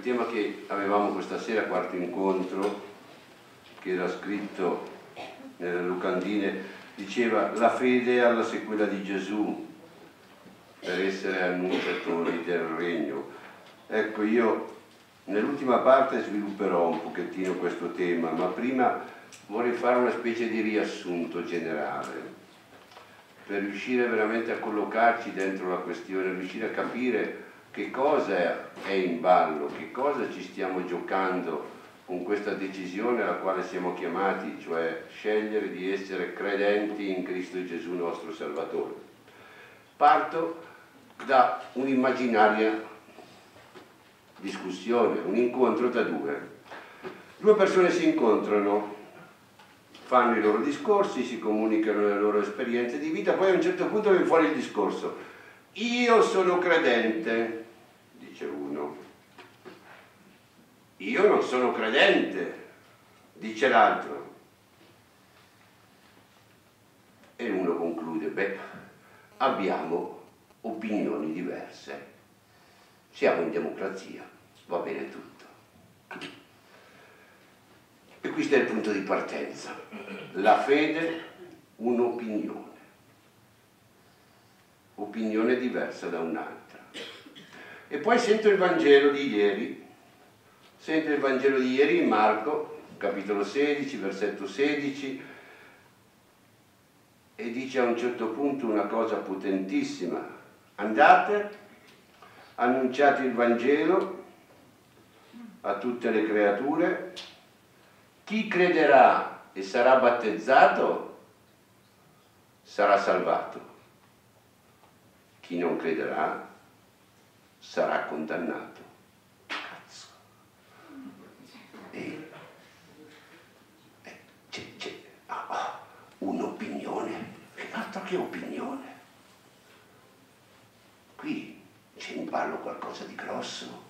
tema che avevamo questa sera, quarto incontro, che era scritto nelle locandine, diceva la fede alla sequela di Gesù per essere annunciatori del regno. Ecco, io nell'ultima parte svilupperò un pochettino questo tema, ma prima vorrei fare una specie di riassunto generale per riuscire veramente a collocarci dentro la questione, riuscire a capire che cosa è in ballo, che cosa ci stiamo giocando con questa decisione alla quale siamo chiamati, cioè scegliere di essere credenti in Cristo Gesù nostro Salvatore. Parto da un'immaginaria discussione, un incontro tra due persone si incontrano, fanno i loro discorsi, si comunicano le loro esperienze di vita, poi a un certo punto viene fuori il discorso: io sono credente, dice uno. Io non sono credente, dice l'altro. E uno conclude: beh, abbiamo opinioni diverse, siamo in democrazia, va bene tutto. E questo è il punto di partenza. La fede, un'opinione. Opinione diversa da un'altra. E poi sento il Vangelo di ieri. Sento il Vangelo di ieri in Marco, capitolo 16, versetto 16, e dice a un certo punto una cosa potentissima. Andate, annunciate il Vangelo a tutte le creature. Chi crederà e sarà battezzato sarà salvato. Chi non crederà sarà condannato. Cazzo. C'è un'opinione. Che altro che opinione? Qui c'è in ballo qualcosa di grosso.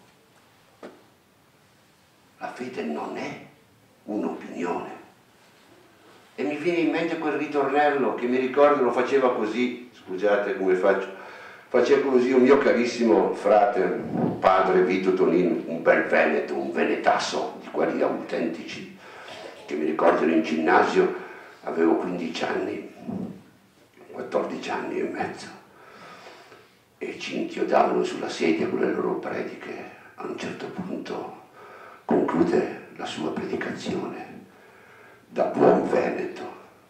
La fede non è un'opinione. E mi viene in mente quel ritornello che mi ricordo lo faceva così, scusate come faccio, faceva così un mio carissimo frate, padre Vito Tonino, un bel veneto, un venetasso di quelli autentici, che mi ricordo in ginnasio, avevo 15 anni, 14 anni e mezzo, e ci inchiodavano sulla sedia con le loro prediche. A un certo punto conclude la sua predicazione da buon veneto: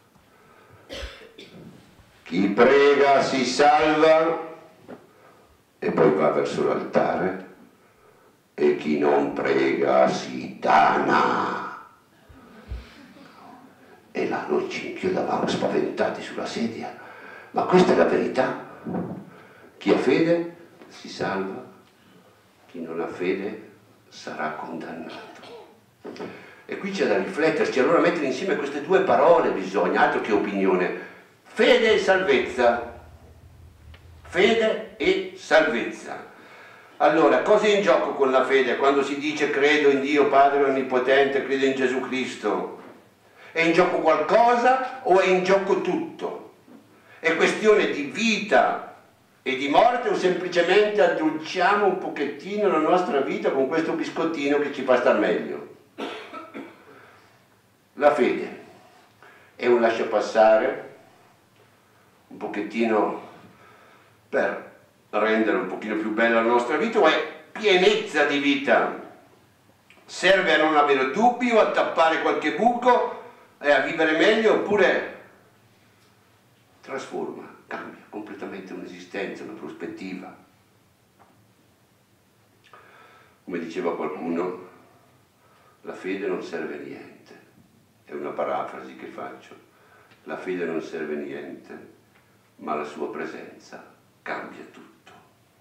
chi prega si salva, e poi va verso l'altare, e chi non prega si dana. E là noi ci inchiodavamo spaventati sulla sedia, ma questa è la verità. Chi ha fede si salva, chi non ha fede sarà condannato. E qui c'è da rifletterci, allora mettere insieme queste due parole bisogna, altro che opinione: fede e salvezza. Fede e salvezza. Allora, cosa è in gioco con la fede quando si dice credo in Dio Padre Onnipotente, credo in Gesù Cristo? È in gioco qualcosa o è in gioco tutto? È questione di vita e di morte, o semplicemente addolciamo un pochettino la nostra vita con questo biscottino che ci fa star meglio? La fede è un lasciapassare, un pochettino per rendere un pochino più bella la nostra vita, o è pienezza di vita? Serve a non avere dubbi o a tappare qualche buco e a vivere meglio, oppure trasforma, cambia completamente un'esistenza, una prospettiva? Come diceva qualcuno, la fede non serve a niente. È una parafrasi che faccio. La fede non serve a niente, ma la sua presenza cambia tutto.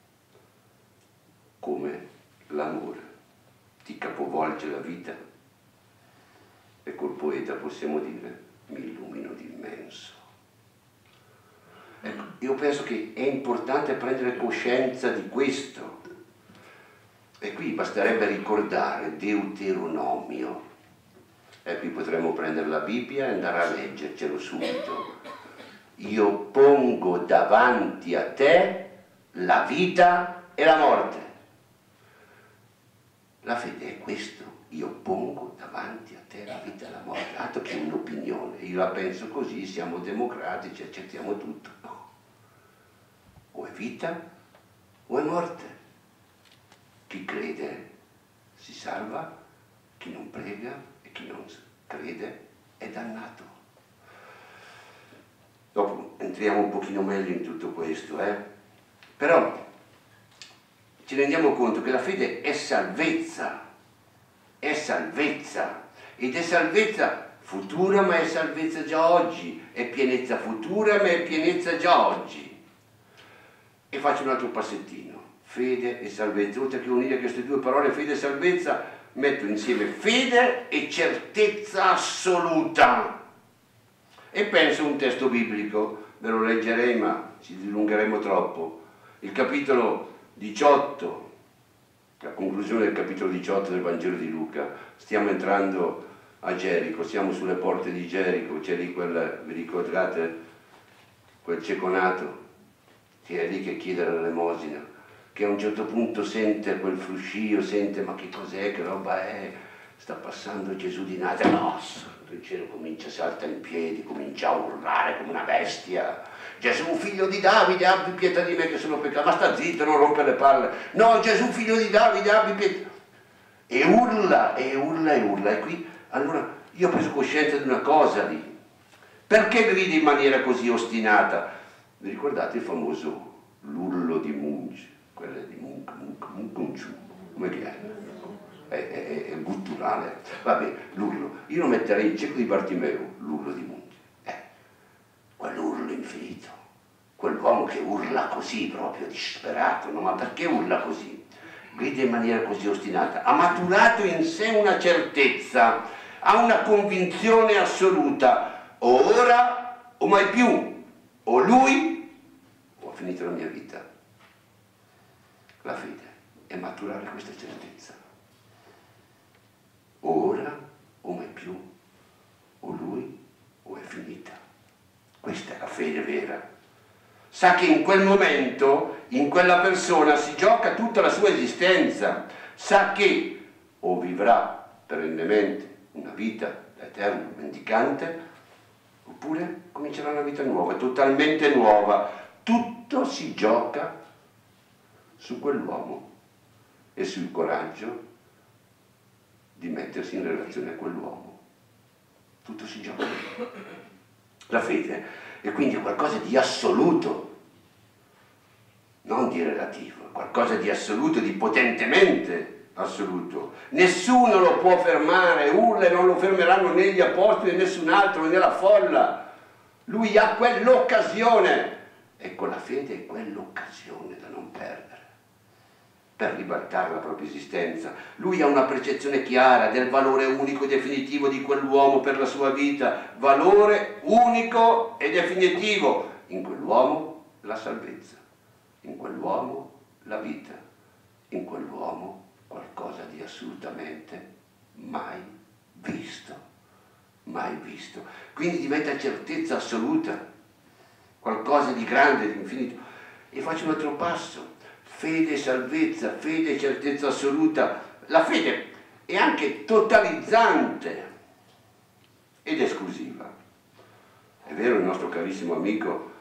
Come l'amore ti capovolge la vita, e col poeta possiamo dire: mi illumino di immenso. Ecco, io penso che è importante prendere coscienza di questo. E qui basterebbe ricordare Deuteronomio. E qui potremmo prendere la Bibbia e andare a leggercelo subito. Io pongo davanti a te la vita e la morte. La fede è questo, io pongo davanti a te la vita e la morte, altro che un'opinione, io la penso così, siamo democratici, accettiamo tutto, no. O è vita o è morte. Chi crede si salva, chi non prega e chi non crede è dannato. Dopo entriamo un pochino meglio in tutto questo, Però ci rendiamo conto che la fede è salvezza, ed è salvezza futura, ma è salvezza già oggi, è pienezza futura, ma è pienezza già oggi. E faccio un altro passettino, fede e salvezza, oltre che unire queste due parole, fede e salvezza, metto insieme fede e certezza assoluta. E penso a un testo biblico, ve lo leggerei ma ci dilungheremo troppo, il capitolo 18, la conclusione del capitolo 18 del Vangelo di Luca. Stiamo entrando a Gerico, siamo sulle porte di Gerico, c'è lì vi ricordate, quel cieconato che è lì che chiede l'elemosina, che a un certo punto sente quel fruscio, sente ma che cos'è, che roba è, sta passando Gesù di Nazareth, no, il cielo comincia a saltare in piedi, comincia a urlare come una bestia. Gesù figlio di Davide, abbi pietà di me che sono peccato. Ma sta zitto, non rompe le palle. No, Gesù figlio di Davide, abbi pietà. E urla, e urla, e urla. E qui, allora, io ho preso coscienza di una cosa lì. Perché grida in maniera così ostinata? Vi ricordate il famoso l'urlo di Munch? Quelle di Munch, come che è? È gutturale. Vabbè, l'urlo. Io lo metterei il cieco di Bartimeo, l'urlo di Munch. Quell'urlo infinito, quell'uomo che urla così, proprio disperato, no? Ma perché urla così? Grida in maniera così ostinata, ha maturato in sé una certezza, ha una convinzione assoluta, o ora o mai più, o lui o ho finito la mia vita. La fede è maturare questa certezza, o ora o mai più, o lui o è finita. Questa è la fede vera. Sa che in quel momento, in quella persona, si gioca tutta la sua esistenza. Sa che o vivrà perennemente una vita eterna, mendicante, oppure comincerà una vita nuova, totalmente nuova. Tutto si gioca su quell'uomo e sul coraggio di mettersi in relazione a quell'uomo. Tutto si gioca lì. La fede è quindi qualcosa di assoluto, non di relativo, qualcosa di assoluto, di potentemente assoluto. Nessuno lo può fermare, urla e non lo fermeranno né gli apostoli né nessun altro, né la folla. Lui ha quell'occasione. Ecco, la fede è quell'occasione da non perdere per ribaltare la propria esistenza. Lui ha una percezione chiara del valore unico e definitivo di quell'uomo per la sua vita, valore unico e definitivo. In quell'uomo la salvezza, in quell'uomo la vita, in quell'uomo qualcosa di assolutamente mai visto, mai visto. Quindi diventa certezza assoluta, qualcosa di grande, di infinito. E faccio un altro passo. Fede e salvezza, fede e certezza assoluta. La fede è anche totalizzante ed esclusiva. È vero, il nostro carissimo amico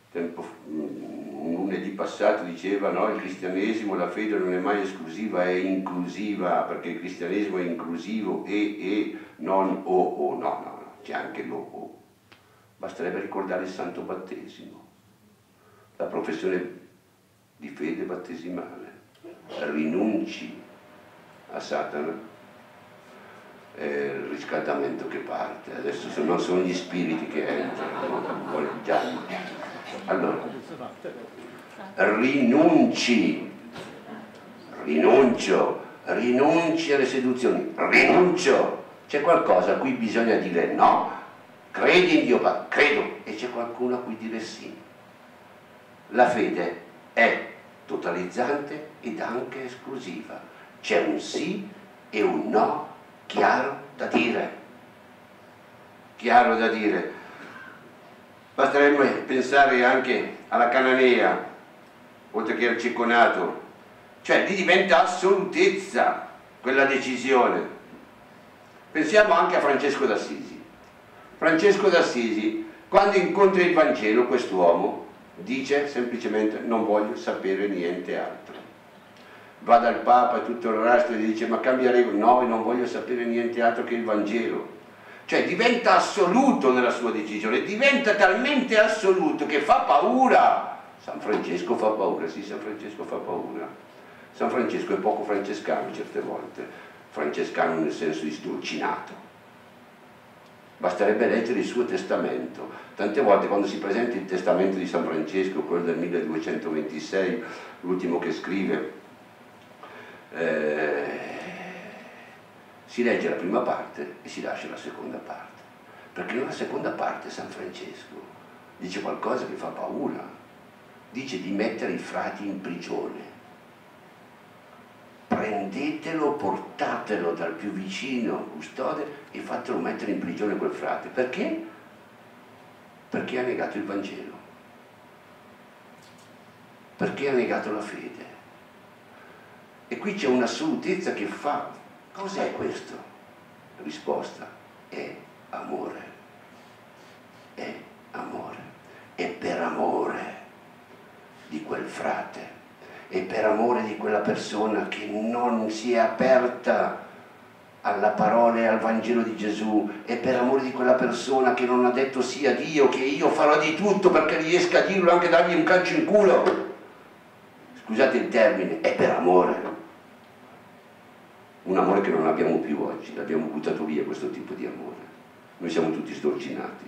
un lunedì passato diceva, no, il cristianesimo, la fede non è mai esclusiva, è inclusiva, perché il cristianesimo è inclusivo e non o, no, c'è anche l'o. Basterebbe ricordare il santo battesimo, la professione di fede battesimale. Rinunci a Satana, è il riscaldamento che parte. Adesso non sono gli spiriti che entrano, allora rinunci alle seduzioni, rinuncio. C'è qualcosa a cui bisogna dire no, credi in Dio, credo, e c'è qualcuno a cui dire sì. La fede è totalizzante ed anche esclusiva. C'è un sì e un no chiaro da dire. Chiaro da dire. Basterebbe pensare anche alla cananea, oltre che al cieconato. Cioè lì diventa assolutezza. quella decisione. Pensiamo anche a Francesco d'Assisi. Francesco d'Assisi, quando incontra il Vangelo, quest'uomo dice semplicemente: non voglio sapere niente altro. Va dal Papa e tutto il resto e gli dice: ma cambia regola. No, non voglio sapere niente altro che il Vangelo. Cioè diventa assoluto nella sua decisione, diventa talmente assoluto che fa paura. San Francesco fa paura, sì, San Francesco fa paura. San Francesco è poco francescano certe volte, francescano nel senso di sdolcinato. Basterebbe leggere il suo testamento. Tante volte quando si presenta il testamento di San Francesco, quello del 1226, l'ultimo che scrive, si legge la prima parte e si lascia la seconda parte, perché nella seconda parte San Francesco dice qualcosa che fa paura, dice di mettere i frati in prigione. Prendetelo, portatelo dal più vicino custode e fatelo mettere in prigione quel frate. Perché? Perché ha negato il Vangelo, perché ha negato la fede. E qui c'è un'assolutezza che fa: cos'è questo? La risposta è amore. È amore. È per amore di quel frate, è per amore di quella persona che non si è aperta alla parola e al Vangelo di Gesù, è per amore di quella persona che non ha detto sì a Dio, che io farò di tutto perché riesca a dirlo, anche dargli un calcio in culo. Scusate il termine, è per amore. Un amore che non abbiamo più oggi, l'abbiamo buttato via questo tipo di amore. Noi siamo tutti sdolcinati,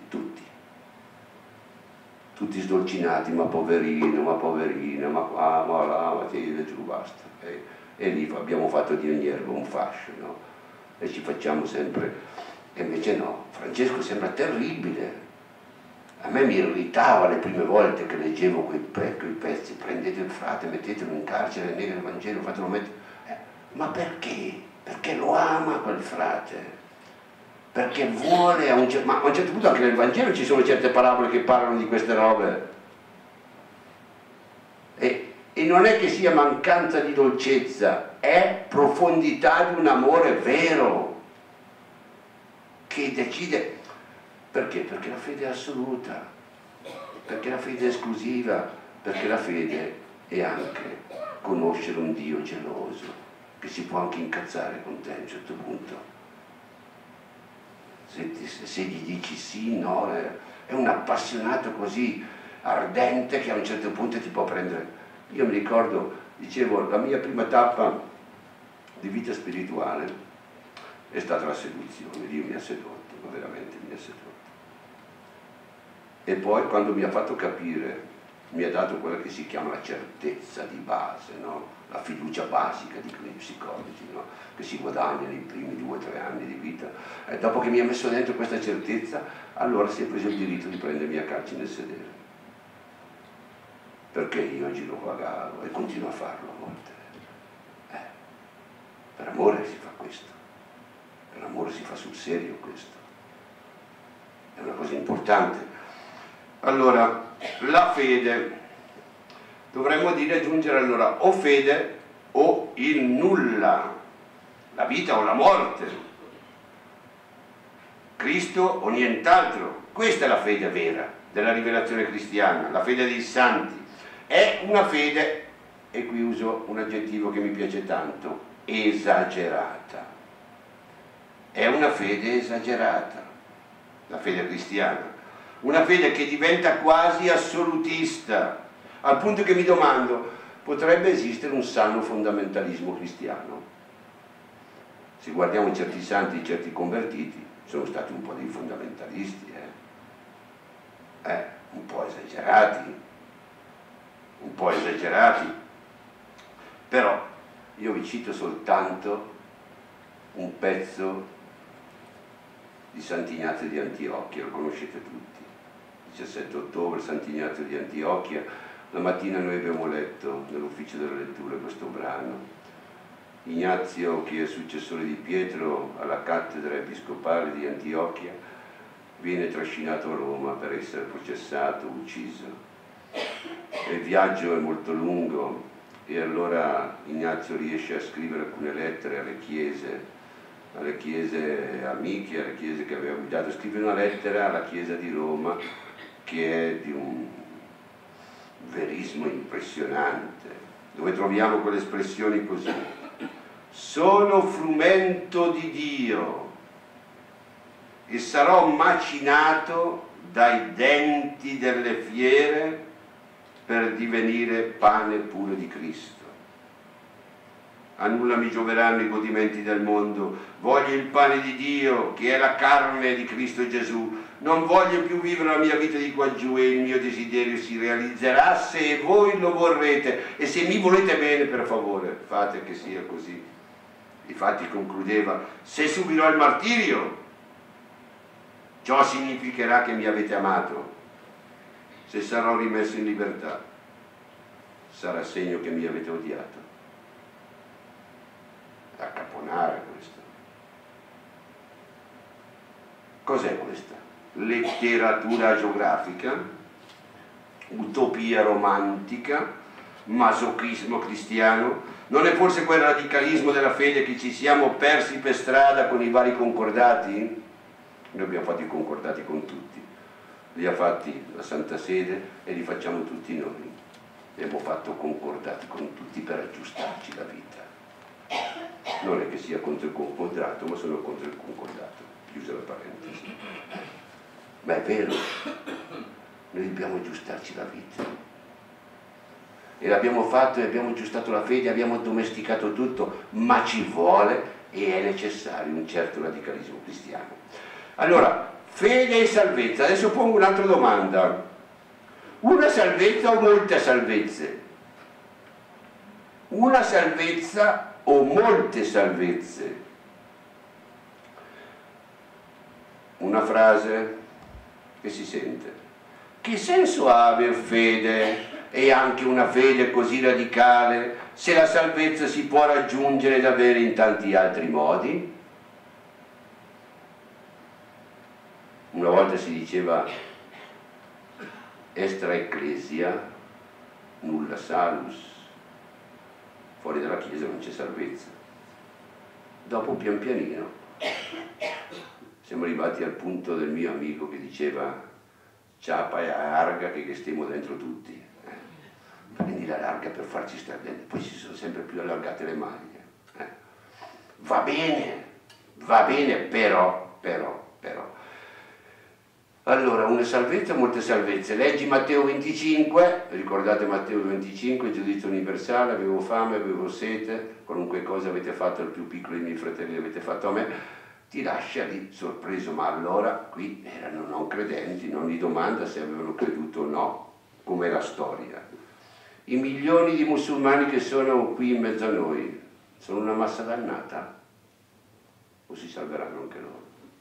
tutti sdolcinati, ma poverino, ma poverina, ma qua, ma là, ma giù, basta. E lì abbiamo fatto di ogni erba un fascio, no? E ci facciamo sempre, e invece no. Francesco sembra terribile. A me mi irritava le prime volte che leggevo quei pezzi: prendete il frate, mettetelo in carcere, nega il Vangelo, fatelo mettere. Ma perché? Perché lo ama quel frate, perché vuole ma a un certo punto anche nel Vangelo ci sono certe parabole che parlano di queste robe, e non è che sia mancanza di dolcezza, è profondità di un amore vero che decide. Perché? Perché la fede è assoluta, perché la fede è esclusiva, perché la fede è anche conoscere un Dio geloso che si può anche incazzare con te a un certo punto. Se gli dici sì, no, è un appassionato così ardente che a un certo punto ti può prendere. Io mi ricordo, dicevo, la mia prima tappa di vita spirituale è stata la seduzione. Dio mi ha sedotto, ma veramente mi ha sedotto. E poi quando mi ha fatto capire, mi ha dato quella che si chiama la certezza di base, no? La fiducia basica di quei psicologi, no? Che si guadagna nei primi 2 o 3 anni di vita. E dopo che mi ha messo dentro questa certezza, allora si è preso il diritto di prendermi a calci nel sedere. Perché io oggi lo pagavo e continuo a farlo a volte. Per amore si fa questo, per amore si fa sul serio questo. È una cosa importante. Allora, la fede, dovremmo dire, aggiungere allora o fede o il nulla, la vita o la morte, Cristo o nient'altro. Questa è la fede vera della rivelazione cristiana, la fede dei santi. È una fede, e qui uso un aggettivo che mi piace tanto, esagerata. È una fede esagerata, la fede cristiana. Una fede che diventa quasi assolutista, al punto che mi domando: potrebbe esistere un sano fondamentalismo cristiano? Se guardiamo certi santi, certi convertiti, sono stati un po' dei fondamentalisti, un po' esagerati, però io vi cito soltanto un pezzo di Sant'Ignazio di Antiochia, lo conoscete tutti. 17 ottobre, Sant'Ignazio di Antiochia. La mattina noi abbiamo letto nell'ufficio della lettura questo brano. Ignazio, che è successore di Pietro alla cattedra episcopale di Antiochia, viene trascinato a Roma per essere processato, ucciso. Il viaggio è molto lungo, e allora Ignazio riesce a scrivere alcune lettere alle chiese amiche, alle chiese che aveva guidato. Scrive una lettera alla chiesa di Roma che è di un verismo impressionante, dove troviamo quelle espressioni così: sono frumento di Dio e sarò macinato dai denti delle fiere per divenire pane puro di Cristo. A nulla mi gioveranno i godimenti del mondo, voglio il pane di Dio che è la carne di Cristo Gesù. Non voglio più vivere la mia vita di qua giù e il mio desiderio si realizzerà se voi lo vorrete, e se mi volete bene, per favore fate che sia così. Infatti concludeva: se subirò il martirio, ciò significherà che mi avete amato. Se sarò rimesso in libertà, sarà segno che mi avete odiato. Da caponare questo. Cos'è questa? Letteratura geografica, utopia romantica, masochismo cristiano? Non è forse quel radicalismo della fede che ci siamo persi per strada con i vari concordati? Noi abbiamo fatto i concordati con tutti, li ha fatti la Santa Sede e li facciamo tutti noi. Abbiamo fatto concordati con tutti per aggiustarci la vita. Non è che sia contro il concordato, ma sono contro il concordato, chiusa la parentesi. Ma è vero, noi dobbiamo aggiustarci la vita. E l'abbiamo fatto e abbiamo aggiustato la fede, abbiamo domesticato tutto, ma ci vuole e è necessario un certo radicalismo cristiano. Allora, fede e salvezza. Adesso pongo un'altra domanda. Una salvezza o molte salvezze? Una salvezza o molte salvezze? Una frase che si sente. Che senso ha aver fede e anche una fede così radicale se la salvezza si può raggiungere ed avere in tanti altri modi? Una volta si diceva extra ecclesia nulla salus, fuori dalla Chiesa non c'è salvezza. Dopo pian pianino siamo arrivati al punto del mio amico che diceva ciapa e larga che stiamo dentro tutti. Prendi la larga per farci stare dentro, poi si sono sempre più allargate le maglie. Va bene, però. Allora, una salvezza, molte salvezze. Leggi Matteo 25, ricordate Matteo 25, giudizio universale: avevo fame, avevo sete, qualunque cosa avete fatto al più piccolo dei miei fratelli avete fatto a me. Ti lascia lì sorpreso, ma allora qui erano non credenti, non gli domanda se avevano creduto o no, com'è la storia. I milioni di musulmani che sono qui in mezzo a noi sono una massa dannata? O si salveranno anche loro?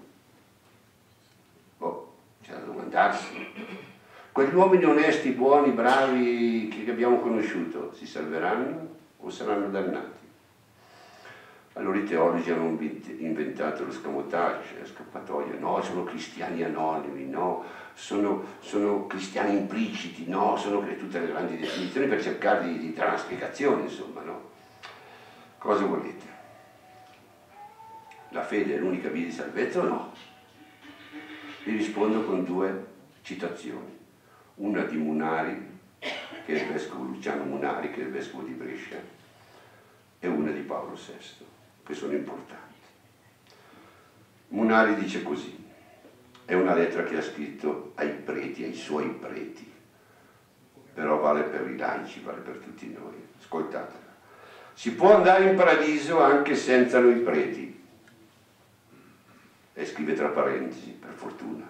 C'è da domandarsi. Quegli uomini onesti, buoni, bravi che abbiamo conosciuto si salveranno o saranno dannati? Allora i teologi hanno inventato lo scamotage, la scappatoia. No, sono cristiani anonimi, no, sono cristiani impliciti, no, sono tutte le grandi definizioni per cercare di dare una spiegazione, insomma, no? Cosa volete? La fede è l'unica via di salvezza o no? Vi rispondo con due citazioni, una di Munari, che è il vescovo Luciano Munari, che è il vescovo di Brescia, e una di Paolo VI, che sono importanti. Munari dice così, è una lettera che ha scritto ai preti, ai suoi preti, però vale per i laici, vale per tutti noi. Ascoltatela. Si può andare in paradiso anche senza noi preti. E scrive tra parentesi, per fortuna.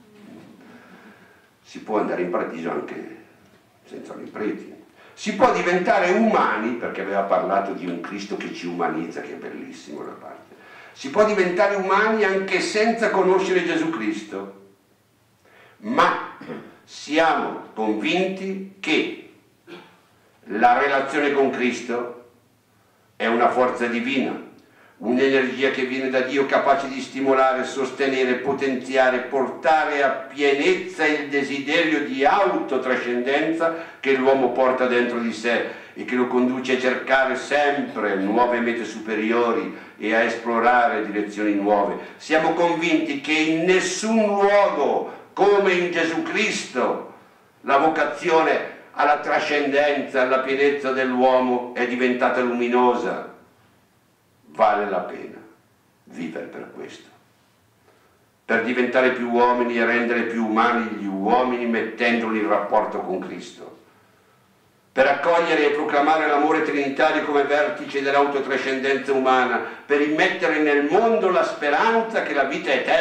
Si può andare in paradiso anche senza noi preti. Si può diventare umani, perché aveva parlato di un Cristo che ci umanizza, che è bellissimo la parte. Si può diventare umani anche senza conoscere Gesù Cristo. Ma siamo convinti che la relazione con Cristo è una forza divina, un'energia che viene da Dio, capace di stimolare, sostenere, potenziare, portare a pienezza il desiderio di autotrascendenza che l'uomo porta dentro di sé e che lo conduce a cercare sempre nuove mete superiori e a esplorare direzioni nuove. Siamo convinti che in nessun luogo come in Gesù Cristo la vocazione alla trascendenza, alla pienezza dell'uomo è diventata luminosa. Vale la pena vivere per questo, per diventare più uomini e rendere più umani gli uomini mettendoli in rapporto con Cristo, per accogliere e proclamare l'amore trinitario come vertice dell'autotrascendenza umana, per immettere nel mondo la speranza che la vita è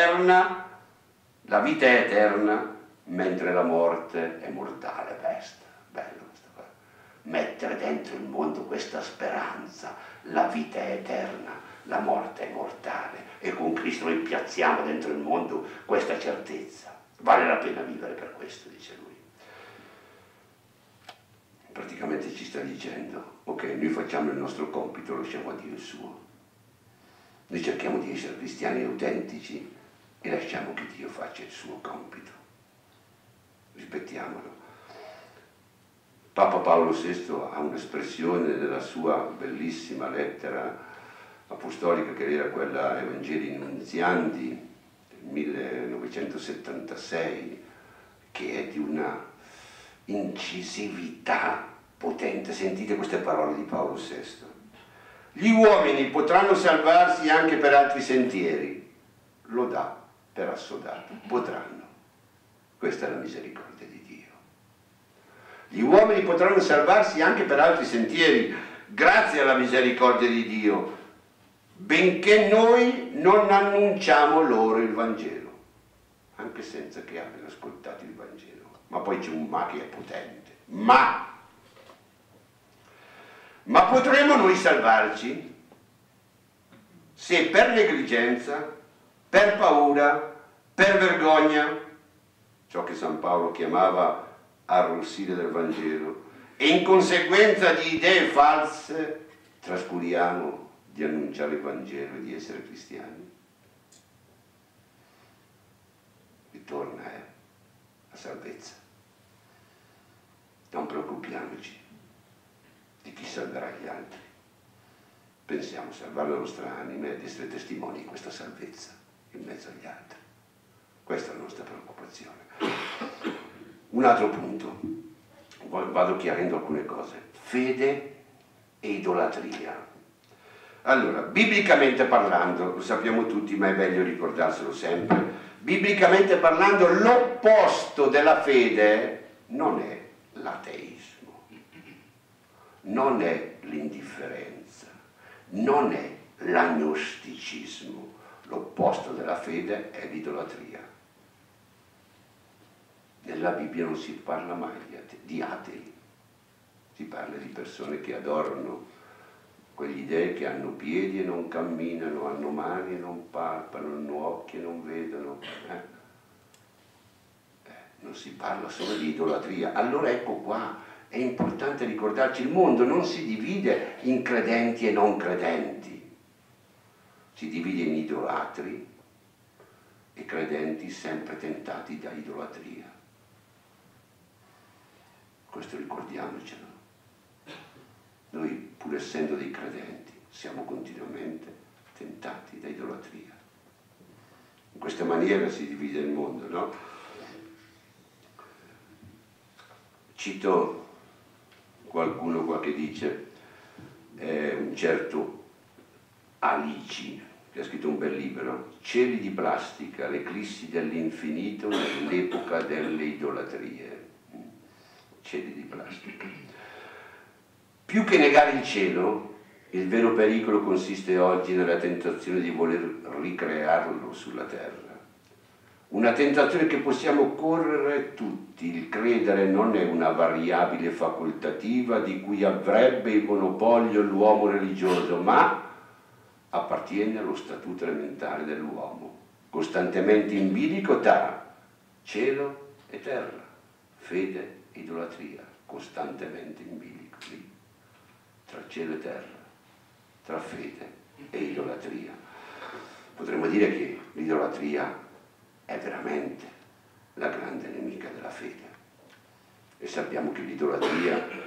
eterna, mentre la morte è mortale. Bello questa cosa. Mettere dentro il mondo questa speranza, la vita è eterna, la morte è mortale, e con Cristo noi piazziamo dentro il mondo questa certezza. Vale la pena vivere per questo, dice lui. Praticamente ci sta dicendo: ok, noi facciamo il nostro compito, lasciamo a Dio il suo. Noi cerchiamo di essere cristiani autentici e lasciamo che Dio faccia il suo compito. Rispettiamolo. Papa Paolo VI ha un'espressione nella sua bellissima lettera apostolica, che era quella Evangelii Nunziandi del 1976, che è di una incisività potente. Sentite queste parole di Paolo VI: gli uomini potranno salvarsi anche per altri sentieri, lo dà per assodato, potranno. Questa è la misericordia di Dio. Gli uomini potranno salvarsi anche per altri sentieri, grazie alla misericordia di Dio, benché noi non annunciamo loro il Vangelo, anche senza che abbiano ascoltato il Vangelo. Ma poi c'è un ma che è potente. Ma potremo noi salvarci se per negligenza, per paura, per vergogna, ciò che San Paolo chiamava arrossire del Vangelo, e in conseguenza di idee false trascuriamo di annunciare il Vangelo e di essere cristiani. Ritorna la salvezza. Non preoccupiamoci di chi salverà gli altri. Pensiamo a salvare la nostra anima ed essere testimoni di questa salvezza in mezzo agli altri. Questa è la nostra preoccupazione. Un altro punto, vado chiarendo alcune cose: fede e idolatria. Allora, biblicamente parlando, lo sappiamo tutti, ma è meglio ricordarselo sempre, biblicamente parlando l'opposto della fede non è l'ateismo, non è l'indifferenza, non è l'agnosticismo. L'opposto della fede è l'idolatria. Nella Bibbia non si parla mai di atei, si parla di persone che adorano quegli dei che hanno piedi e non camminano, hanno mani e non palpano, hanno occhi e non vedono. Non si parla solo di idolatria. Allora ecco qua, è importante ricordarci: il mondo non si divide in credenti e non credenti, si divide in idolatri e credenti sempre tentati da idolatria. Questo ricordiamocelo. Noi, pur essendo dei credenti, siamo continuamente tentati da idolatria. In questa maniera si divide il mondo, no? Cito qualcuno qua che dice, un certo Alici, che ha scritto un bel libro, Cieli di plastica, l'eclissi dell'infinito nell'epoca delle idolatrie. Cieli di plastica. Più che negare il cielo, il vero pericolo consiste oggi nella tentazione di voler ricrearlo sulla terra. Una tentazione che possiamo correre tutti. Il credere non è una variabile facoltativa di cui avrebbe il monopolio l'uomo religioso, ma appartiene allo statuto elementare dell'uomo, costantemente in bilico tra cielo e terra, fede e idolatria, costantemente in bilico lì, tra cielo e terra, tra fede e idolatria. Potremmo dire che l'idolatria è veramente la grande nemica della fede, e sappiamo che l'idolatria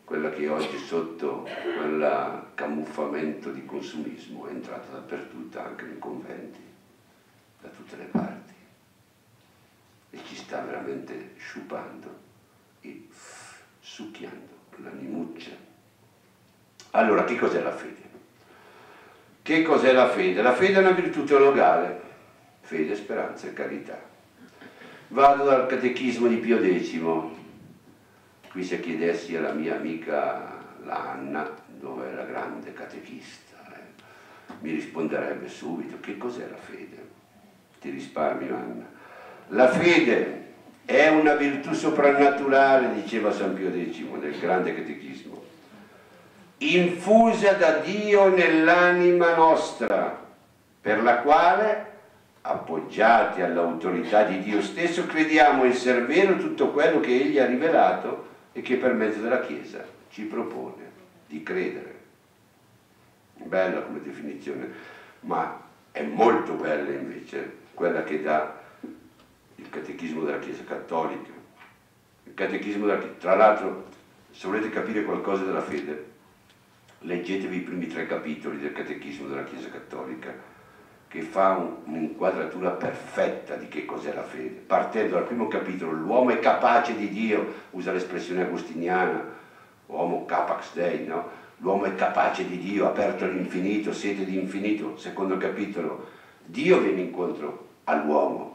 quella che oggi sotto quel camuffamento di consumismo è entrata dappertutto, anche nei conventi, da tutte le parti, e ci sta veramente sciupando e succhiando l'animuccia. Allora, che cos'è la fede? Che cos'è la fede? La fede è una virtù teologale, fede, speranza e carità. Vado dal Catechismo di Pio X. Qui se chiedessi alla mia amica la Anna, dove è la grande catechista, mi risponderebbe subito: che cos'è la fede? Ti risparmio, Anna. La fede è una virtù soprannaturale, diceva San Pio X nel grande catechismo, infusa da Dio nell'anima nostra, per la quale, appoggiati all'autorità di Dio stesso, crediamo essere vero tutto quello che Egli ha rivelato e che per mezzo della Chiesa ci propone di credere. Bella come definizione, ma è molto bella invece quella che dà il Catechismo della Chiesa Cattolica. Il Catechismo della Chiesa, tra l'altro, se volete capire qualcosa della fede, leggetevi i primi 3 capitoli del Catechismo della Chiesa Cattolica, che fa un'inquadratura perfetta di che cos'è la fede. Partendo dal primo capitolo, l'uomo è capace di Dio, usa l'espressione agostiniana, uomo capax Dei, no? L'uomo è capace di Dio, aperto all'infinito, sete di infinito. Secondo capitolo, Dio viene incontro all'uomo.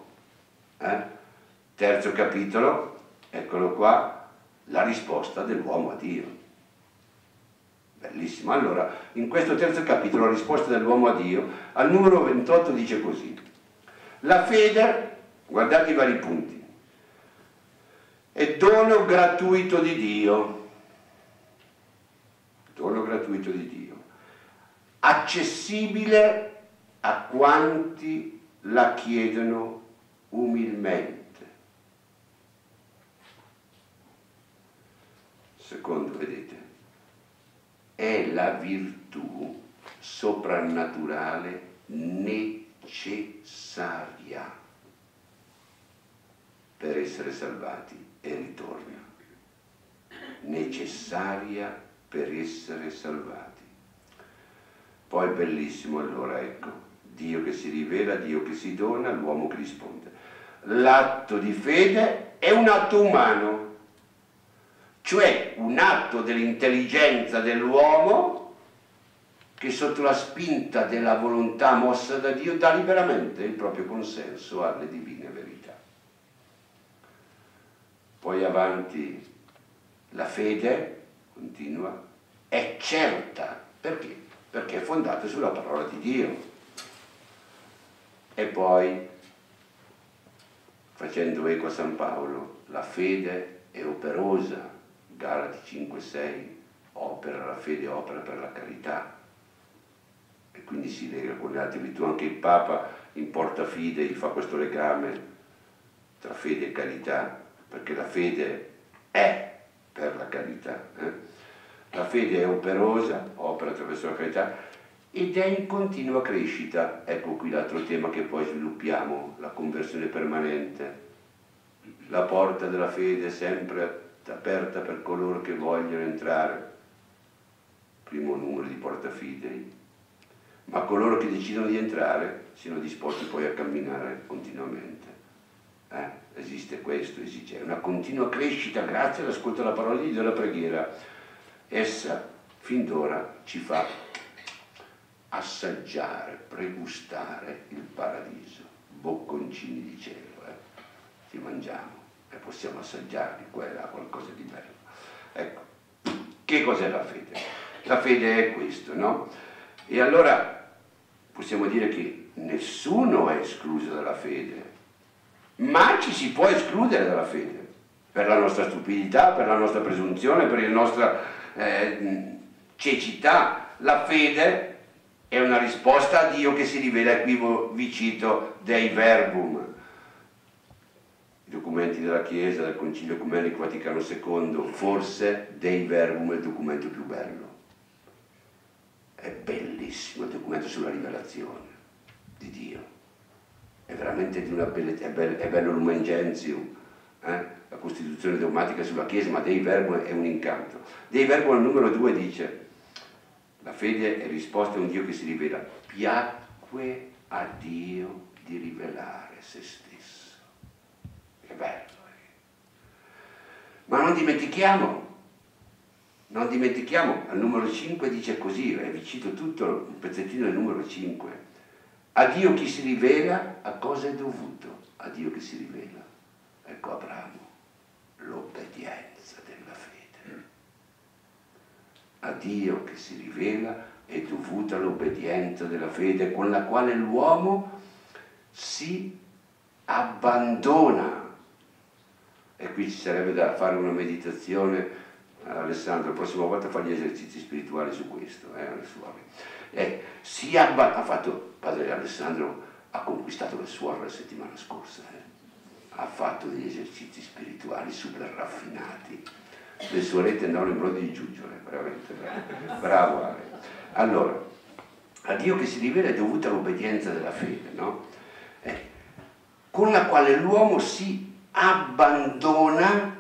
Terzo capitolo, eccolo qua, la risposta dell'uomo a Dio. Bellissimo. Allora, in questo terzo capitolo, la risposta dell'uomo a Dio, al numero 28 dice così: la fede, guardate i vari punti, è dono gratuito di Dio, dono gratuito di Dio, accessibile a quanti la chiedono umilmente. Secondo, vedete, è la virtù soprannaturale necessaria per essere salvati, e ritorna, necessaria per essere salvati. Poi bellissimo, allora ecco, Dio che si rivela, Dio che si dona, l'uomo che risponde. L'atto di fede è un atto umano, cioè un atto dell'intelligenza dell'uomo che sotto la spinta della volontà mossa da Dio dà liberamente il proprio consenso alle divine verità. Poi avanti, la fede, continua, è certa. Perché? Perché è fondata sulla parola di Dio. E poi, facendo eco a San Paolo, la fede è operosa. Galati 5,6, opera la fede, opera per la carità, e quindi si lega con le altre virtù. Anche il Papa in Porta Fidei fa questo legame tra fede e carità, perché la fede è per la carità. La fede è operosa, opera attraverso la carità, ed è in continua crescita. Ecco qui l'altro tema che poi sviluppiamo, la conversione permanente. La porta della fede è sempre aperta per coloro che vogliono entrare, primo numero di Porta Fidei, ma coloro che decidono di entrare siano disposti poi a camminare continuamente. Esiste questo, esiste una continua crescita grazie all'ascolto della parola di Dio e alla preghiera. Essa fin d'ora ci fa assaggiare, pregustare il paradiso, bocconcini di cielo, ci mangiamo e possiamo assaggiarli, qua e là, qualcosa di bello. Ecco, che cos'è la fede? La fede è questo, no? E allora possiamo dire che nessuno è escluso dalla fede, ma ci si può escludere dalla fede, per la nostra stupidità, per la nostra presunzione, per la nostra cecità. La fede è una risposta a Dio che si rivela, qui vi cito Dei Verbum, i documenti della Chiesa, del Concilio Ecumenico Vaticano II, forse Dei Verbum è il documento più bello. È bellissimo il documento sulla rivelazione di Dio. È veramente di una bellezza, è bello Lumen Gentium, la costituzione dogmatica sulla Chiesa, ma Dei Verbum è un incanto. Dei Verbum al numero 2 dice: la fede è risposta a un Dio che si rivela. Piacque a Dio di rivelare se stesso. Che bello! Ma non dimentichiamo, al numero 5 dice così, vi cito tutto un pezzettino del numero 5. A Dio chi si rivela, a cosa è dovuto? A Dio che si rivela. Ecco Abramo, l'obbedienza della fede. A Dio che si rivela è dovuta l'obbedienza della fede con la quale l'uomo si abbandona. E qui ci sarebbe da fare una meditazione, Alessandro, la prossima volta fa gli esercizi spirituali su questo, ha fatto, padre Alessandro ha conquistato le suore la settimana scorsa, ha fatto degli esercizi spirituali super raffinati, le suorette andavano in brodo di giuggiole, veramente bravo Ale. Allora, a Dio che si rivela è dovuta l'obbedienza della fede, no? Con la quale l'uomo si abbandona,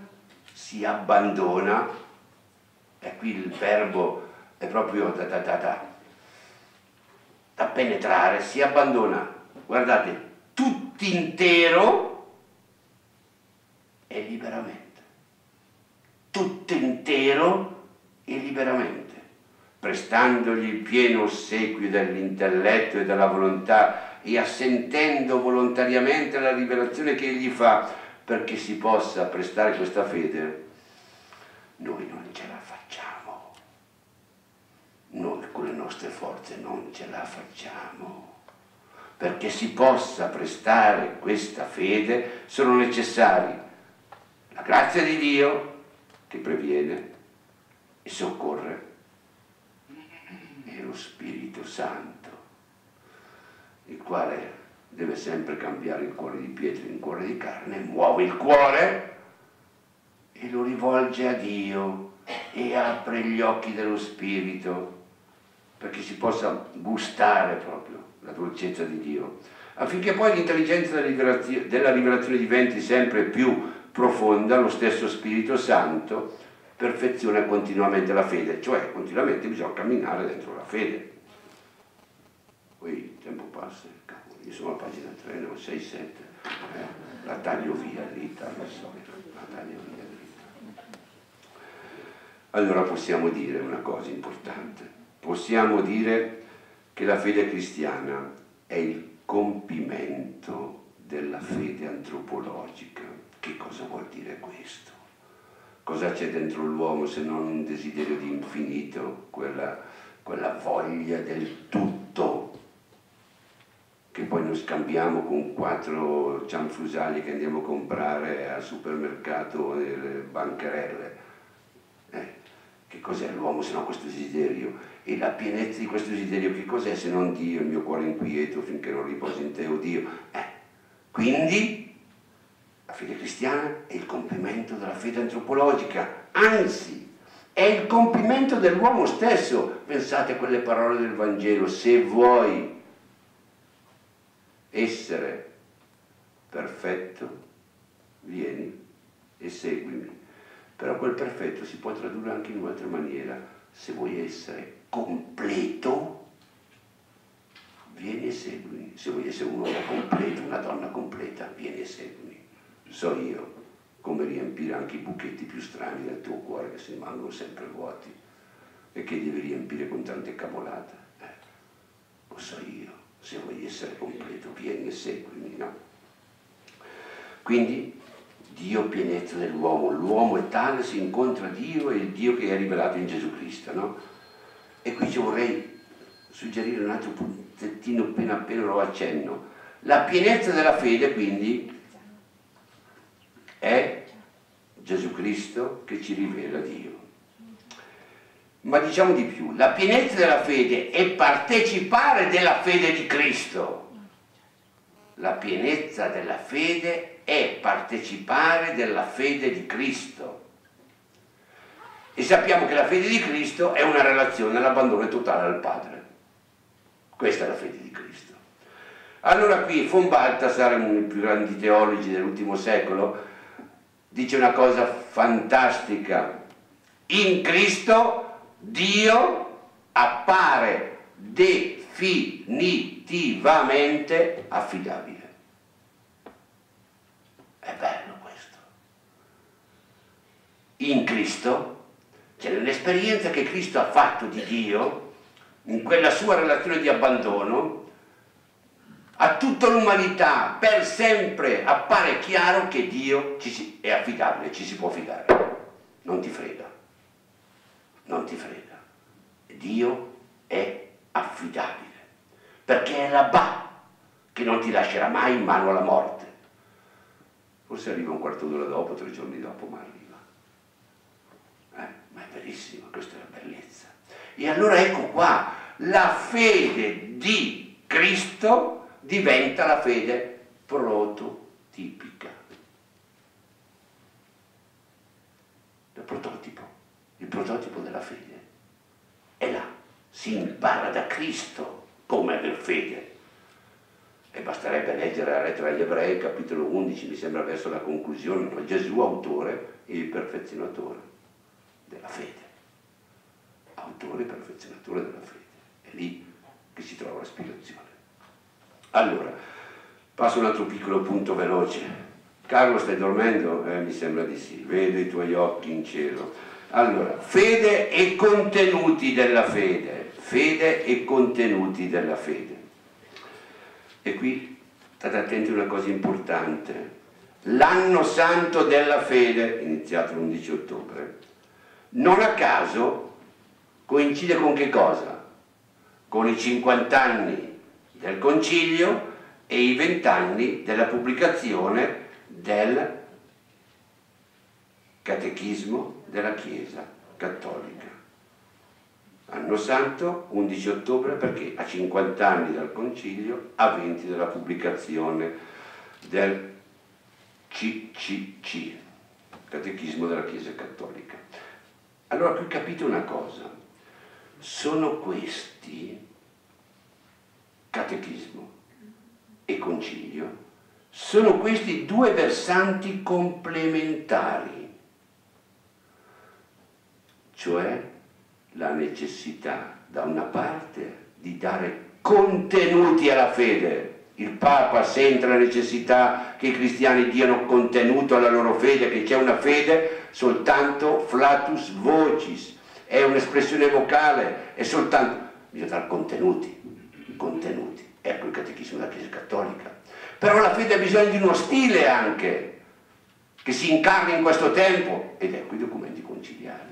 e qui il verbo è proprio da penetrare, si abbandona, guardate, tutt'intero e liberamente, tutt'intero e liberamente, prestandogli il pieno ossequio dell'intelletto e della volontà e assentendo volontariamente alla rivelazione che egli fa, perché si possa prestare questa fede. Noi non ce la facciamo, noi con le nostre forze non ce la facciamo. Perché si possa prestare questa fede sono necessari la grazia di Dio che previene e soccorre e lo Spirito Santo, il quale deve sempre cambiare il cuore di pietra in cuore di carne, muove il cuore e lo rivolge a Dio e apre gli occhi dello Spirito perché si possa gustare proprio la dolcezza di Dio, affinché poi l'intelligenza della rivelazione diventi sempre più profonda. Lo stesso Spirito Santo perfeziona continuamente la fede, cioè continuamente bisogna camminare dentro la fede. Poi il tempo passa, cavolo, io sono a pagina 3, 9, 6, 7, la taglio via dritta, al solito, la taglio via dritta. Allora possiamo dire una cosa importante, possiamo dire che la fede cristiana è il compimento della fede antropologica. Che cosa vuol dire questo? Cosa c'è dentro l'uomo se non un desiderio di infinito, quella voglia del tutto, che poi noi scambiamo con 4 cianfrusaglie che andiamo a comprare al supermercato nelle bancarelle. Che cos'è l'uomo se non questo desiderio? E la pienezza di questo desiderio che cos'è se non Dio, il mio cuore inquieto finché non riposi in te, o Dio? Quindi la fede cristiana è il compimento della fede antropologica, anzi è il compimento dell'uomo stesso. Pensate a quelle parole del Vangelo: se vuoi essere perfetto, vieni e seguimi. Però quel perfetto si può tradurre anche in un'altra maniera: se vuoi essere completo, vieni e seguimi. Se vuoi essere un uomo completo, una donna completa, vieni e seguimi. So io come riempire anche i buchetti più strani del tuo cuore che si rimangono sempre vuoti e che devi riempire con tante cavolate. Lo so io, se vuoi essere completo, vieni e seguimi, no? Quindi Dio pienezza dell'uomo, l'uomo è tale, si incontra Dio e il Dio che è rivelato in Gesù Cristo, no? E qui ci vorrei suggerire un altro puntettino appena lo accenno. La pienezza della fede quindi è Gesù Cristo che ci rivela Dio. Ma diciamo di più, la pienezza della fede è partecipare della fede di Cristo. La pienezza della fede è partecipare della fede di Cristo. E sappiamo che la fede di Cristo è una relazione all'abbandono totale al Padre. Questa è la fede di Cristo. Allora qui von Balthasar, uno dei più grandi teologi dell'ultimo secolo, dice una cosa fantastica: in Cristo Dio appare definitivamente affidabile. È bello questo. In Cristo, cioè nell'esperienza che Cristo ha fatto di Dio, in quella sua relazione di abbandono, a tutta l'umanità per sempre appare chiaro che Dio è affidabile, ci si può fidare. Non ti frega, non ti frega. Dio è affidabile, perché è Rabbà che non ti lascerà mai in mano alla morte. Forse arriva un quarto d'ora dopo, 3 giorni dopo, ma arriva. Ma è bellissimo, questa è la bellezza. E allora ecco qua, la fede di Cristo diventa la fede prototipica. Il prototipo della fede è là, si impara da Cristo come aver fede. E basterebbe leggere la lettera agli Ebrei, capitolo 11, mi sembra verso la conclusione, no? Gesù, autore e perfezionatore della fede. Autore e perfezionatore della fede. È lì che si trova la spiegazione. Allora, passo un altro piccolo punto veloce. Carlo, stai dormendo? Mi sembra di sì, vedo i tuoi occhi in cielo. Allora, fede e contenuti della fede. Fede e contenuti della fede. E qui state attenti a una cosa importante. L'anno santo della fede, iniziato l'11 ottobre, non a caso coincide con che cosa? Con i 50 anni del Concilio e i 20 anni della pubblicazione del Catechismo della Chiesa Cattolica. Anno santo, 11 ottobre, perché a 50 anni dal Concilio, a 20 della pubblicazione del CCC, Catechismo della Chiesa Cattolica. Allora qui capite una cosa, sono questi, Catechismo e Concilio, sono questi due versanti complementari, cioè la necessità da una parte di dare contenuti alla fede. Il Papa sente la necessità che i cristiani diano contenuto alla loro fede, che c'è una fede soltanto flatus vocis, è un'espressione vocale, è soltanto, bisogna dare contenuti. Ecco il Catechismo della Chiesa Cattolica. Però la fede ha bisogno di uno stile anche, che si incarni in questo tempo, ed ecco i documenti conciliari.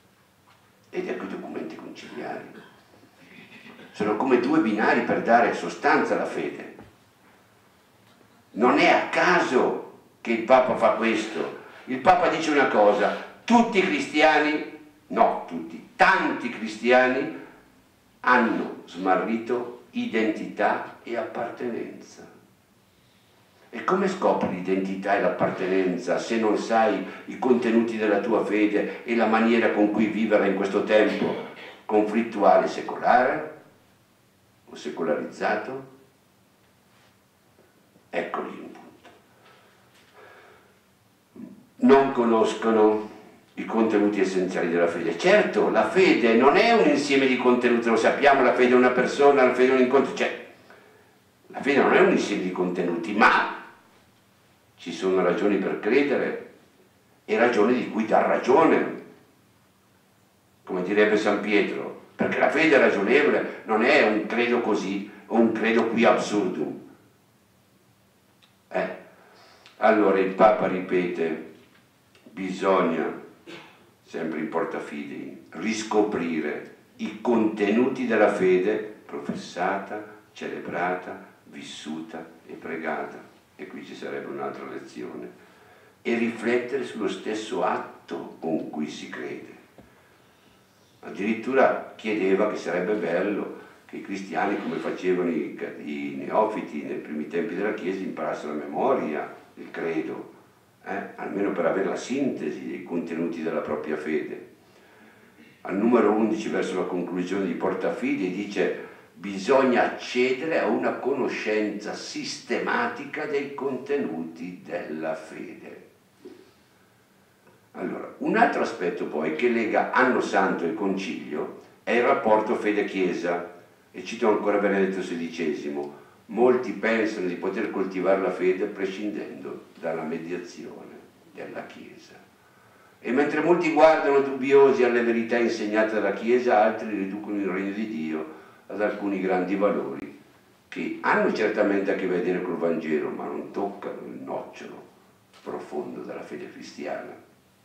Sono come due binari per dare sostanza alla fede. Non è a caso che il Papa fa questo. Il Papa dice una cosa: tutti i cristiani, no tutti, tanti cristiani hanno smarrito identità e appartenenza. E come scopri l'identità e l'appartenenza se non sai i contenuti della tua fede e la maniera con cui viverla in questo tempo conflittuale, secolare o secolarizzato? Ecco lì un punto. Non conoscono i contenuti essenziali della fede. Certo, la fede non è un insieme di contenuti, lo sappiamo, la fede è una persona, la fede è un incontro, cioè la fede non è un insieme di contenuti, ma ci sono ragioni per credere e ragioni di cui dar ragione, come direbbe San Pietro, perché la fede ragionevole non è un credo così o un credo qui absurdum. Allora il Papa ripete, bisogna, sempre in porta fidei, riscoprire i contenuti della fede professata, celebrata, vissuta e pregata. E qui ci sarebbe un'altra lezione, e riflettere sullo stesso atto con cui si crede. Addirittura chiedeva che sarebbe bello che i cristiani, come facevano i neofiti nei primi tempi della Chiesa, imparassero a memoria il credo, almeno per avere la sintesi dei contenuti della propria fede. Al numero 11, verso la conclusione di Porta Fidei, dice: bisogna accedere a una conoscenza sistematica dei contenuti della fede. Allora, un altro aspetto poi che lega Anno Santo e Concilio è il rapporto fede-chiesa, e cito ancora Benedetto XVI: molti pensano di poter coltivare la fede prescindendo dalla mediazione della Chiesa. E mentre molti guardano dubbiosi alle verità insegnate dalla Chiesa, altri riducono il regno di Dio ad alcuni grandi valori che hanno certamente a che vedere col Vangelo, ma non toccano il nocciolo profondo della fede cristiana.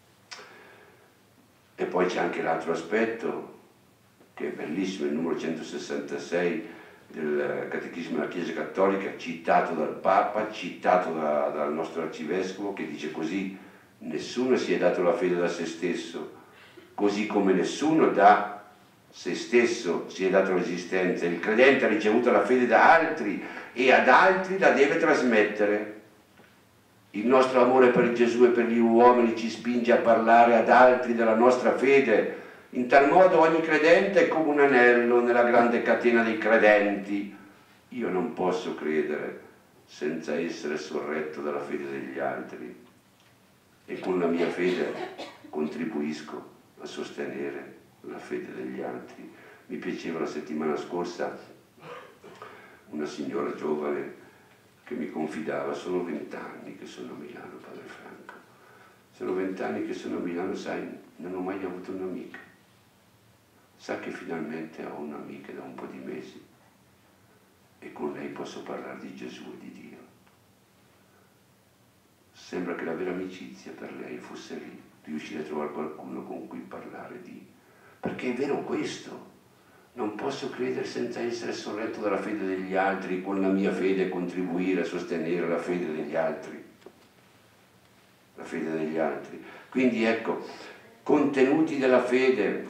E poi c'è anche l'altro aspetto, che è bellissimo, il numero 166 del Catechismo della Chiesa Cattolica, citato dal Papa, citato dal nostro Arcivescovo, che dice così: nessuno si è dato la fede da se stesso, così come nessuno da se stesso si è dato l'esistenza. Il credente ha ricevuto la fede da altri e ad altri la deve trasmettere. Il nostro amore per Gesù e per gli uomini ci spinge a parlare ad altri della nostra fede. In tal modo ogni credente è come un anello nella grande catena dei credenti. Io non posso credere senza essere sorretto dalla fede degli altri, e con la mia fede contribuisco a sostenere la fede degli altri. Mi piaceva la settimana scorsa una signora giovane che mi confidava: sono 20 anni che sono a Milano, padre Franco, sono 20 anni che sono a Milano, sai, non ho mai avuto un'amica. Sa che finalmente ho un'amica da un po' di mesi e con lei posso parlare di Gesù e di Dio. Sembra che la vera amicizia per lei fosse lì, riuscire a trovare qualcuno con cui parlare di... Perché è vero questo, non posso credere senza essere sorretto dalla fede degli altri, con la mia fede contribuire a sostenere la fede degli altri. La fede degli altri. Quindi ecco, contenuti della fede,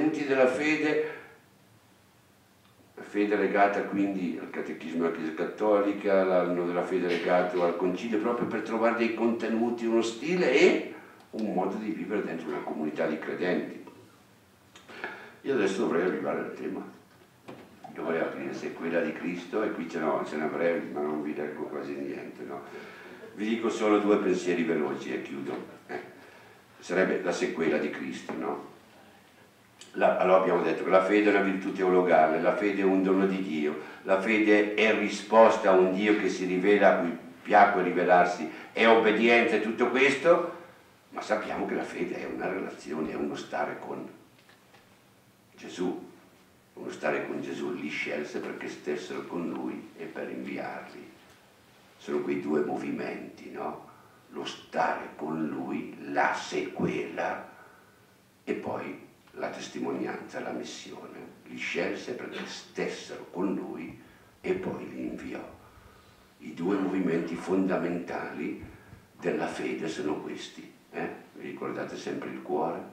la fede legata quindi al Catechismo della Chiesa Cattolica, l'anno della fede legato al Concilio, proprio per trovare dei contenuti, uno stile e un modo di vivere dentro una comunità di credenti. Io adesso dovrei arrivare al tema. Dovrei aprire Sequela di Cristo, e qui ce n'è brevi, ma non vi leggo quasi niente, no? Vi dico solo 2 pensieri veloci e chiudo. Sarebbe la sequela di Cristo, no? Allora abbiamo detto che la fede è una virtù teologale, la fede è un dono di Dio, la fede è risposta a un Dio che si rivela, a cui piacque rivelarsi, è obbediente, tutto questo, ma sappiamo che la fede è una relazione, è uno stare con Gesù. Uno stare con Gesù, li scelse perché stessero con Lui e per inviarli. Sono quei 2 movimenti, no? Lo stare con Lui, la sequela, e poi la testimonianza, la missione. Li scelse perché stessero con Lui e poi li inviò. I 2 movimenti fondamentali della fede sono questi. Vi ricordate sempre il cuore?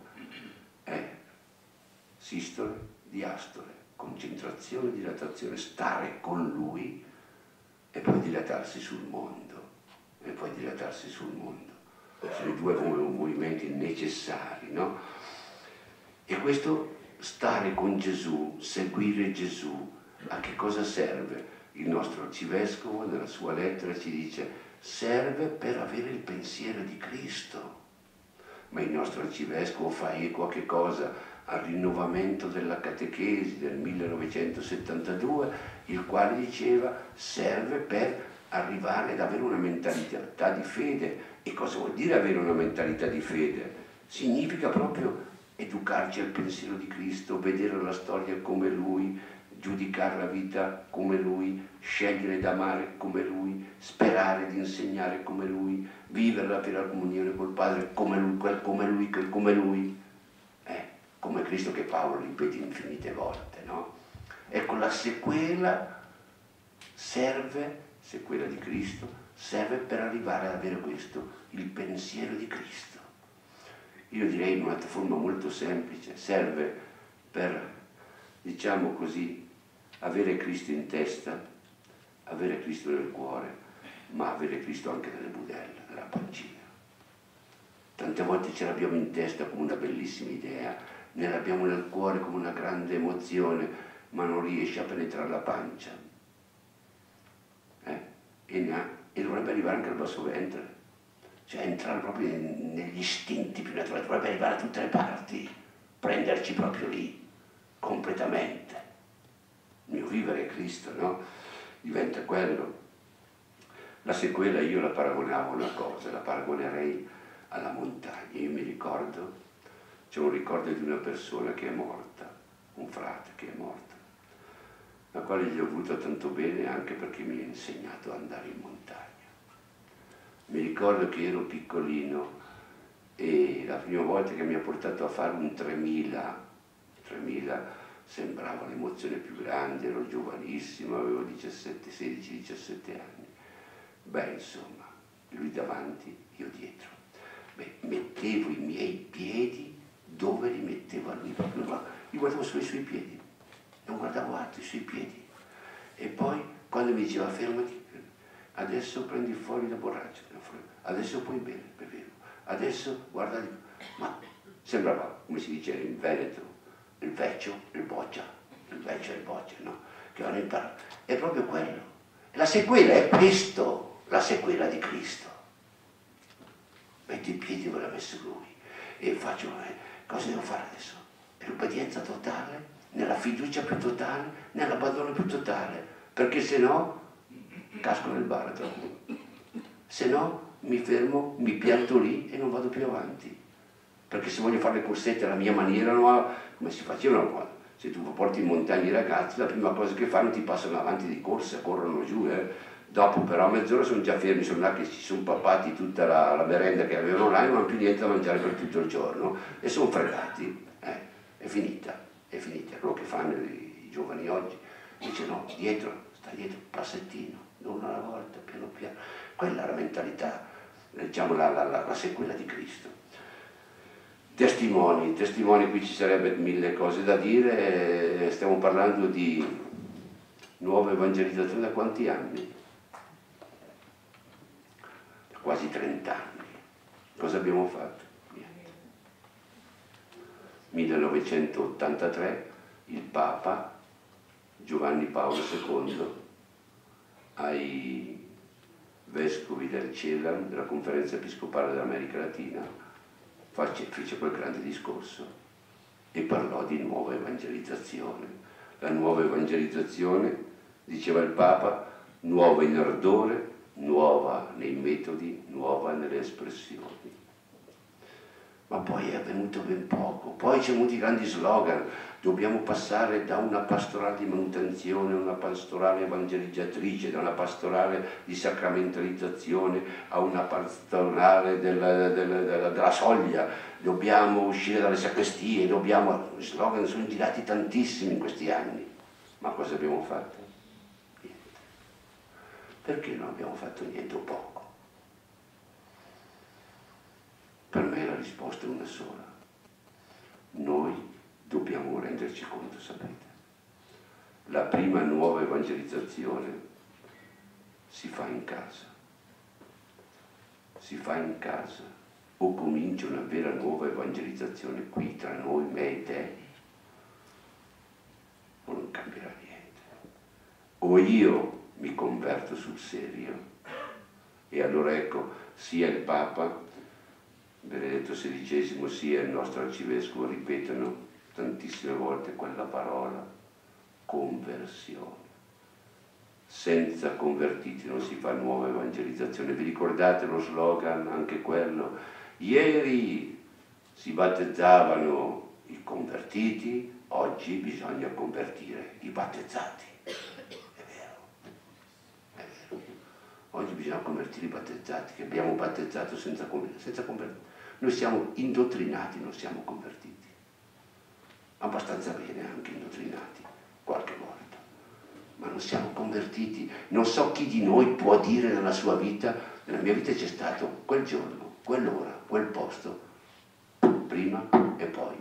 Sistole, diastole, concentrazione, dilatazione, stare con Lui e poi dilatarsi sul mondo, Sono i 2 movimenti necessari, no? E questo stare con Gesù, seguire Gesù, a che cosa serve? Il nostro Arcivescovo nella sua lettera ci dice: serve per avere il pensiero di Cristo. Ma il nostro Arcivescovo fa eco a che cosa? Al rinnovamento della catechesi del 1972, il quale diceva serve per arrivare ad avere una mentalità di fede. E cosa vuol dire avere una mentalità di fede? Significa proprio educarci al pensiero di Cristo, vedere la storia come Lui, giudicare la vita come Lui, scegliere d'amare come Lui, sperare di insegnare come Lui, vivere la vera comunione col Padre come Lui. Come Cristo, che Paolo ripete infinite volte, no? Ecco, la sequela sequela di Cristo, serve per arrivare ad avere questo, il pensiero di Cristo. Io direi in una forma molto semplice, serve per, diciamo così, avere Cristo in testa, avere Cristo nel cuore, ma avere Cristo anche nelle budella, nella pancina. Tante volte ce l'abbiamo in testa come una bellissima idea, ne l'abbiamo nel cuore come una grande emozione, ma non riesce a penetrare la pancia. E dovrebbe arrivare anche al basso ventre. cioè entrare proprio negli istinti più naturali, dovrebbe arrivare da tutte le parti, prenderci proprio lì, completamente. Il mio vivere è Cristo, no? Diventa quello. La sequela io la paragonavo a una cosa, la paragonerei alla montagna. Io mi ricordo, c'è un ricordo di una persona che è morta, un frate che è morto, la quale gli ho voluto tanto bene anche perché mi ha insegnato ad andare in montagna. Mi ricordo che ero piccolino e la prima volta che mi ha portato a fare un 3000 sembrava l'emozione più grande, ero giovanissimo, avevo 16-17 anni. Beh, insomma, lui davanti, io dietro. Beh, mettevo i miei piedi dove li metteva lui, proprio qua. Io guardavo solo i suoi piedi, non guardavo altri, i suoi piedi. E poi, quando mi diceva fermati, adesso prendi fuori la borraccia, adesso puoi bere, bevevo. Adesso guarda, ma sembrava, come si dice in Veneto, il vecchio, il boccia, no? Che vanno imparato. È proprio quello. La sequela è questo, la sequela di Cristo. Metto i piedi dove l'ha messo lui e faccio, cosa devo fare adesso? È l'obbedienza totale, nella fiducia più totale, nell'abbandono più totale, perché se no casco nel baratro, se no mi fermo, mi pianto lì e non vado più avanti, perché se voglio fare le corsette alla mia maniera, no, come si facevano, se tu porti in montagna i ragazzi, la prima cosa che fanno ti passano avanti di corsa, corrono giù, dopo però a mezz'ora sono già fermi, sono là che si sono pappati tutta la merenda che avevano là e non hanno più niente da mangiare per tutto il giorno e sono fregati, è finita, quello che fanno i giovani oggi, dice no, sta dietro, passettino, uno alla volta, piano piano, quella è la mentalità, diciamo la sequela di Cristo. Testimoni, qui ci sarebbe mille cose da dire, stiamo parlando di nuova evangelizzazione da quanti anni? Quasi 30 anni. Cosa abbiamo fatto? Niente. 1983 il Papa Giovanni Paolo II ai vescovi del CELAM, della Conferenza Episcopale dell'America Latina, fece quel grande discorso e parlò di nuova evangelizzazione. La nuova evangelizzazione, diceva il Papa, nuova in ardore, nuova nei metodi, nuova nelle espressioni. Ma poi è avvenuto ben poco, poi ci sono venuti grandi slogan, dobbiamo passare da una pastorale di manutenzione a una pastorale evangelizzatrice, da una pastorale di sacramentalizzazione a una pastorale della soglia, dobbiamo uscire dalle sacrestie, gli slogan sono girati tantissimi in questi anni, ma cosa abbiamo fatto? Niente. Perché non abbiamo fatto niente o poco? Per me la risposta è una sola. Noi dobbiamo renderci conto, sapete? La prima nuova evangelizzazione si fa in casa. Si fa in casa o comincia una vera nuova evangelizzazione qui tra noi, me e te, o non cambierà niente. O io mi converto sul serio e allora ecco, sia il Papa Benedetto XVI sia il nostro arcivescovo ripetono tantissime volte quella parola, conversione. Senza convertiti non si fa nuova evangelizzazione. Vi ricordate lo slogan, anche quello? Ieri si battezzavano i convertiti, oggi bisogna convertire i battezzati. È vero. Oggi bisogna convertire i battezzati, che abbiamo battezzato senza convertire. Noi siamo indottrinati, non siamo convertiti. Abbastanza bene anche indottrinati, qualche volta. Ma non siamo convertiti. Non so chi di noi può dire nella sua vita, nella mia vita c'è stato quel giorno, quell'ora, quel posto, prima e poi.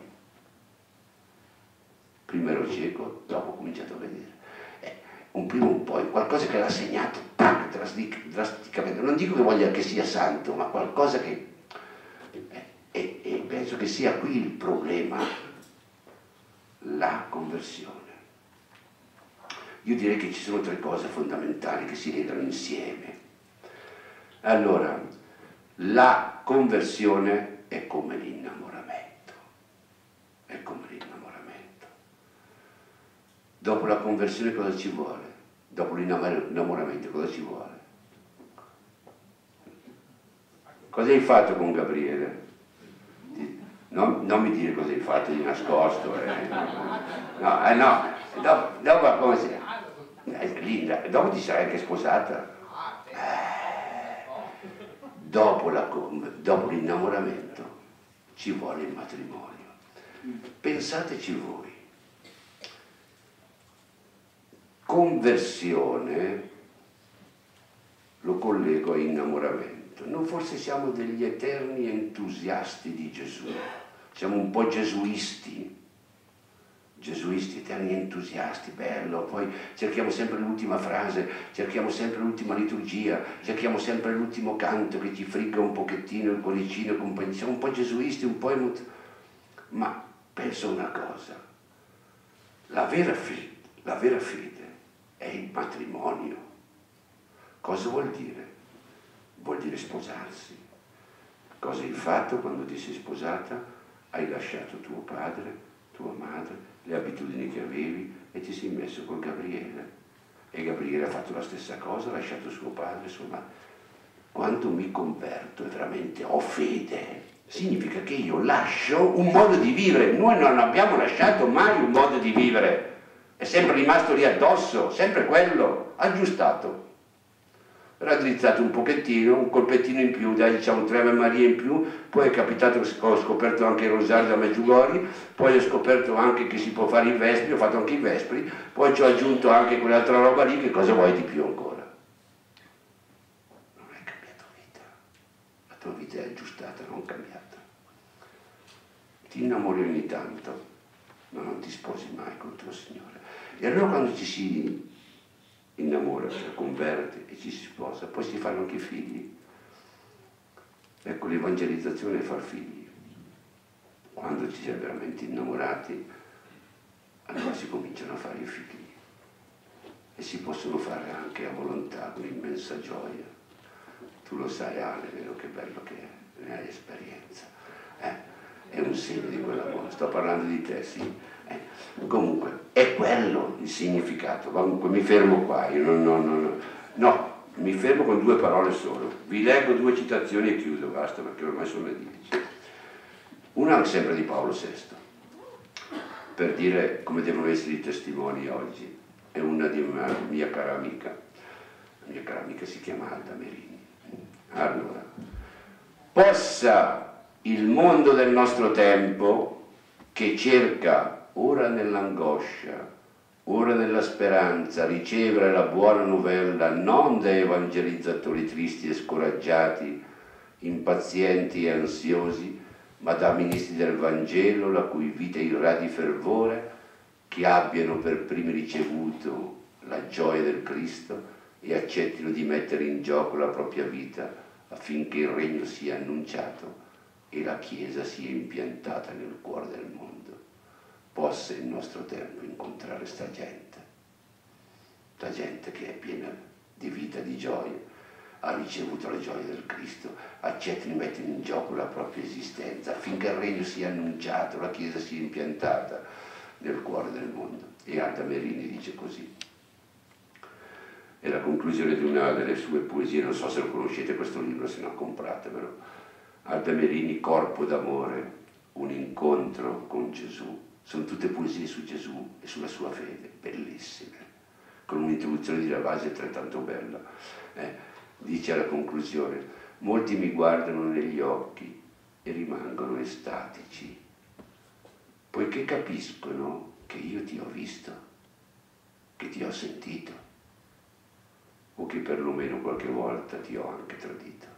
Prima ero cieco, dopo ho cominciato a vedere. Un prima e un poi, qualcosa che l'ha segnato drasticamente. Non dico che voglia che sia santo, ma qualcosa che... E penso che sia qui il problema, la conversione. Io direi che ci sono tre cose fondamentali che si legano insieme. Allora, La conversione è come l'innamoramento, è come l'innamoramento. Dopo la conversione cosa ci vuole? Dopo l'innamoramento cosa ci vuole? Cosa hai fatto con Gabriele? Non mi dire cosa hai fatto di nascosto. No, dopo come si... dopo ti sarai anche sposata. Dopo l'innamoramento ci vuole il matrimonio. Pensateci voi. Conversione lo collego a innamoramento. Noi forse siamo degli eterni entusiasti di Gesù, siamo un po' gesuisti, eterni entusiasti, bello, poi cerchiamo sempre l'ultima frase, cerchiamo sempre l'ultima liturgia, cerchiamo sempre l'ultimo canto che ci frigga un pochettino il cuoricino, siamo un po' gesuisti, un po' ma penso una cosa, la vera fede è il matrimonio. Cosa vuol dire? Vuol dire sposarsi. Cosa hai fatto quando ti sei sposata? Hai lasciato tuo padre, tua madre, le abitudini che avevi e ti sei messo con Gabriele. E Gabriele ha fatto la stessa cosa, ha lasciato suo padre, sua madre. Quando mi converto e veramente ho fede, significa che io lascio un modo di vivere. Noi non abbiamo lasciato mai un modo di vivere. È sempre rimasto lì addosso, sempre quello, aggiustato. Raddrizzato un pochettino, un colpettino in più, dai, diciamo 3 Ave Maria in più, poi è capitato che ho scoperto anche il rosario da Meggiugori, poi ho scoperto anche che si può fare i vespri, ho fatto anche i vespri, poi ci ho aggiunto anche quell'altra roba lì, che cosa vuoi di più ancora? Non hai cambiato vita, la tua vita è aggiustata, non cambiata. Ti innamori ogni tanto, ma non ti sposi mai col tuo Signore. E allora quando ci si innamora, si converte e ci si sposa, poi si fanno anche i figli. Ecco, l'evangelizzazione è far figli. Quando ci si è veramente innamorati, allora si cominciano a fare i figli. E si possono fare anche a volontà, con immensa gioia. Tu lo sai, Ale, vero che bello che è, ne hai esperienza. È un segno di quell'amore. Sto parlando di te, sì. Comunque, è quello il significato. Comunque, mi fermo qua. Io no, mi fermo con 2 parole solo. Vi leggo 2 citazioni e chiudo, basta, perché ormai sono le 10. Una sempre di Paolo VI, per dire come devono essere i testimoni oggi. È una di una mia cara amica. La mia cara amica si chiama Alda Merini. Allora, possa il mondo del nostro tempo, che cerca ora nell'angoscia, ora nella speranza, ricevere la buona novella non da evangelizzatori tristi e scoraggiati, impazienti e ansiosi, ma da ministri del Vangelo, la cui vita irradi fervore, che abbiano per primi ricevuto la gioia del Cristo e accettino di mettere in gioco la propria vita affinché il regno sia annunciato e la Chiesa sia impiantata nel cuore del mondo. Possa il nostro tempo incontrare sta gente che è piena di vita, di gioia, ha ricevuto la gioia del Cristo, accetta di mettere in gioco la propria esistenza affinché il regno sia annunciato, la Chiesa sia impiantata nel cuore del mondo. E Alda Merini dice così. È la conclusione di una delle sue poesie, non so se lo conoscete questo libro, se no compratevelo. Alda Merini, Corpo d'amore, un incontro con Gesù. Sono tutte poesie su Gesù e sulla sua fede, bellissime, con un'introduzione di Ravasi altrettanto bella. Dice alla conclusione: molti mi guardano negli occhi e rimangono estatici, poiché capiscono che io ti ho visto, che ti ho sentito, o che perlomeno qualche volta ti ho anche tradito.